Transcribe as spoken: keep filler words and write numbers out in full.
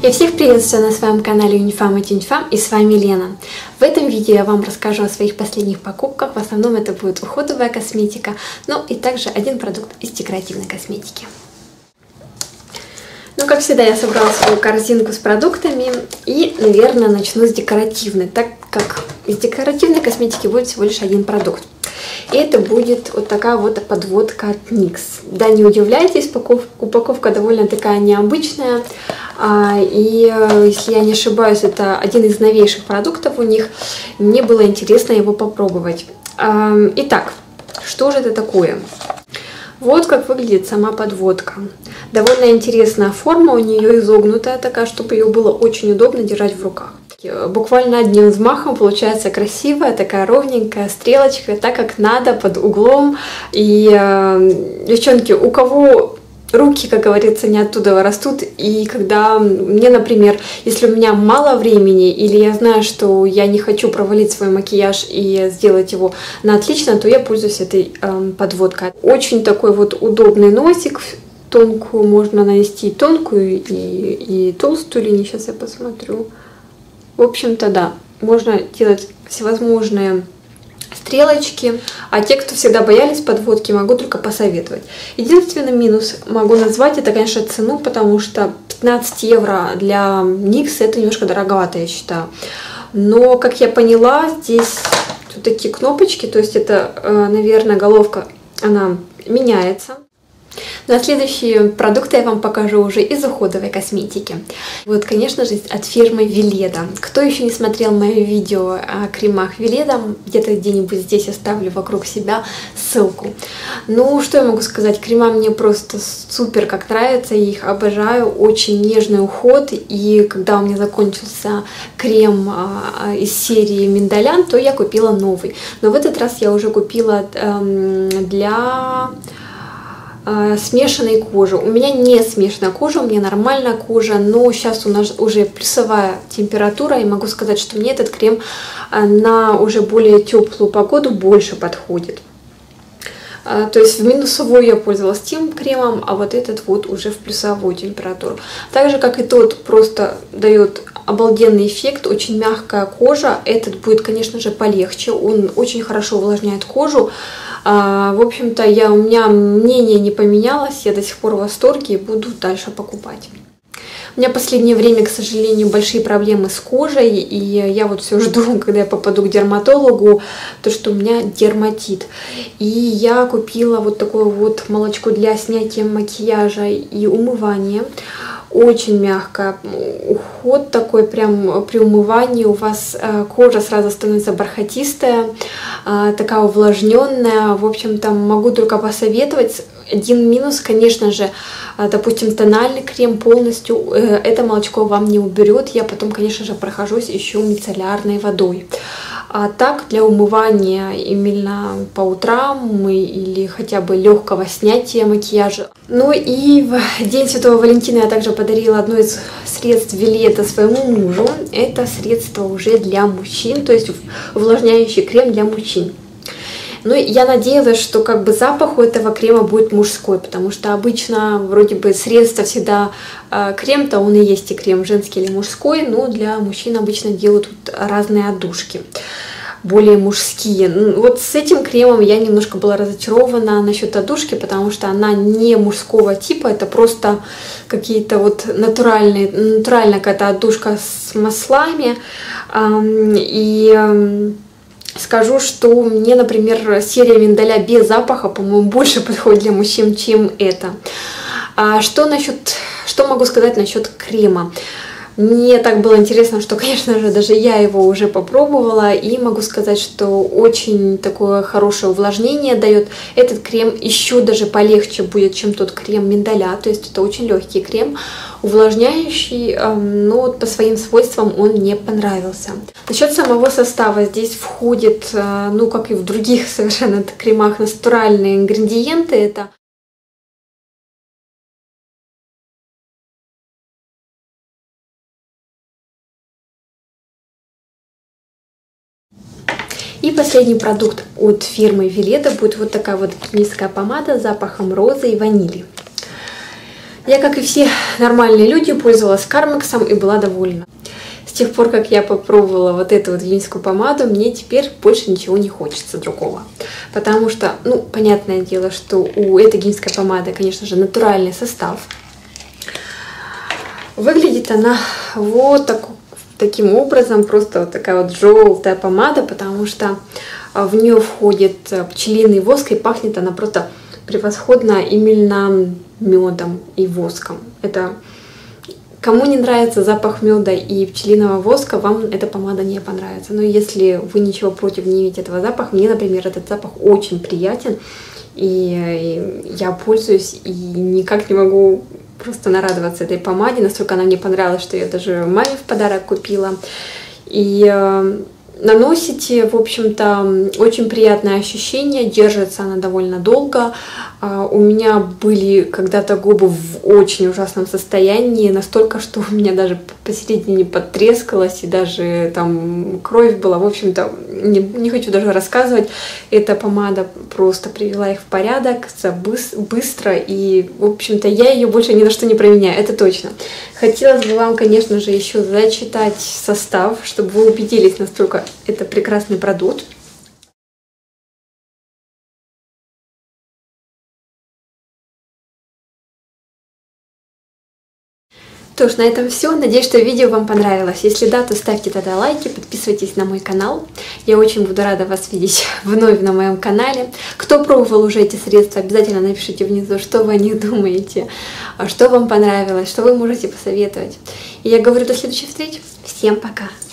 Я всех приветствую на своем канале Унифам и Тюньфам, и с вами Лена. В этом видео я вам расскажу о своих последних покупках. В основном это будет уходовая косметика, но и также один продукт из декоративной косметики. Ну, как всегда, я собрала свою корзинку с продуктами и, наверное, начну с декоративной, так как из декоративной косметики будет всего лишь один продукт. И это будет вот такая вот подводка от никс. Да, не удивляйтесь, упаковка, упаковка довольно такая необычная. И, если я не ошибаюсь, это один из новейших продуктов у них. Мне было интересно его попробовать. Итак, что же это такое? Вот как выглядит сама подводка. Довольно интересная форма, у нее изогнутая такая, чтобы ее было очень удобно держать в руках. Буквально одним взмахом получается красивая, такая ровненькая стрелочка, так как надо, под углом. И, э, девчонки, у кого руки, как говорится, не оттуда растут, и когда мне, например, если у меня мало времени, или я знаю, что я не хочу провалить свой макияж и сделать его на отлично, то я пользуюсь этой э, подводкой. Очень такой вот удобный носик, тонкую можно нанести, и тонкую, и, и толстую линию, сейчас я посмотрю. В общем-то, да, можно делать всевозможные стрелочки, а те, кто всегда боялись подводки, могу только посоветовать. Единственный минус могу назвать, это, конечно, цену, потому что пятнадцать евро для никс это немножко дороговато, я считаю. Но, как я поняла, здесь тут такие кнопочки, то есть это, наверное, головка, она меняется. Ну а следующие продукты я вам покажу уже из уходовой косметики. Вот, конечно же, от фирмы Веледа. Кто еще не смотрел мое видео о кремах Веледа, где-то где-нибудь здесь оставлю вокруг себя ссылку. Ну, что я могу сказать? Крема мне просто супер как нравятся, я их обожаю. Очень нежный уход. И когда у меня закончился крем а, из серии Миндалян, то я купила новый. Но в этот раз я уже купила эм, для... смешанной кожи. У меня не смешанная кожа, у меня нормальная кожа, но сейчас у нас уже плюсовая температура, и могу сказать, что мне этот крем на уже более теплую погоду больше подходит. То есть в минусовую я пользовалась тем кремом, а вот этот вот уже в плюсовую температуру. Так же, как и тот, просто дает обалденный эффект, очень мягкая кожа. Этот будет, конечно же, полегче, он очень хорошо увлажняет кожу. В общем-то, я, у меня мнение не поменялось, я до сих пор в восторге и буду дальше покупать. У меня в последнее время, к сожалению, большие проблемы с кожей, и я вот все жду, когда я попаду к дерматологу, то что у меня дерматит. И я купила вот такое вот молочко для снятия макияжа и умывания. Очень мягкая, уход такой, прям при умывании у вас кожа сразу становится бархатистая, такая увлажненная. В общем-то, могу только посоветовать. Один минус, конечно же, допустим, тональный крем полностью это молочко вам не уберет. Я потом, конечно же, прохожусь еще мицеллярной водой. А так, для умывания именно по утрам или хотя бы легкого снятия макияжа. Ну и в День Святого Валентина я также подарила одно из средств Веледа своему мужу. Это средство уже для мужчин, то есть увлажняющий крем для мужчин. Ну, я надеялась, что как бы запах у этого крема будет мужской, потому что обычно вроде бы средство всегда э, крем-то он и есть и крем женский или мужской, но для мужчин обычно делают вот разные отдушки, более мужские. Вот с этим кремом я немножко была разочарована насчет отдушки, потому что она не мужского типа, это просто какие-то вот натуральные, натуральная какая-то отдушка с маслами. Эм, и... Эм, Скажу, что мне, например, серия Миндаля без запаха, по-моему, больше подходит для мужчин, чем это. А что насчет, что могу сказать насчет крема? Мне так было интересно, что, конечно же, даже я его уже попробовала, и могу сказать, что очень такое хорошее увлажнение дает. Этот крем еще даже полегче будет, чем тот крем Миндаля, то есть это очень легкий крем, увлажняющий, но по своим свойствам он мне понравился. Насчет самого состава, здесь входит, ну как и в других совершенно кремах, натуральные ингредиенты. Это И последний продукт от фирмы Веледа будет вот такая вот низкая помада с запахом розы и ванили. Я, как и все нормальные люди, пользовалась Кармексом и была довольна. С тех пор, как я попробовала вот эту вот венскую помаду, мне теперь больше ничего не хочется другого. Потому что, ну, понятное дело, что у этой гинской помады, конечно же, натуральный состав. Выглядит она вот так, таким образом, просто вот такая вот желтая помада, потому что в нее входит пчелиный воск, и пахнет она просто превосходно именно медом и воском. Это кому не нравится запах меда и пчелиного воска, вам эта помада не понравится. Но если вы ничего против не имеете этого запаха, мне, например, этот запах очень приятен. И я пользуюсь и никак не могу просто нарадоваться этой помаде. Настолько она мне понравилась, что я даже маме в подарок купила. И э, наносите, в общем-то, очень приятное ощущение. Держится она довольно долго. У меня были когда-то губы в очень ужасном состоянии, настолько, что у меня даже посередине потрескалось, и даже там кровь была. В общем-то, не, не хочу даже рассказывать. Эта помада просто привела их в порядок быстро, и, в общем-то, я ее больше ни на что не променяю, это точно. Хотелось бы вам, конечно же, еще зачитать состав, чтобы вы убедились, насколько это прекрасный продукт. Что ж, на этом все. Надеюсь, что видео вам понравилось. Если да, то ставьте тогда лайки, подписывайтесь на мой канал. Я очень буду рада вас видеть вновь на моем канале. Кто пробовал уже эти средства, обязательно напишите внизу, что вы о них думаете, что вам понравилось, что вы можете посоветовать. И я говорю до следующих встреч. Всем пока!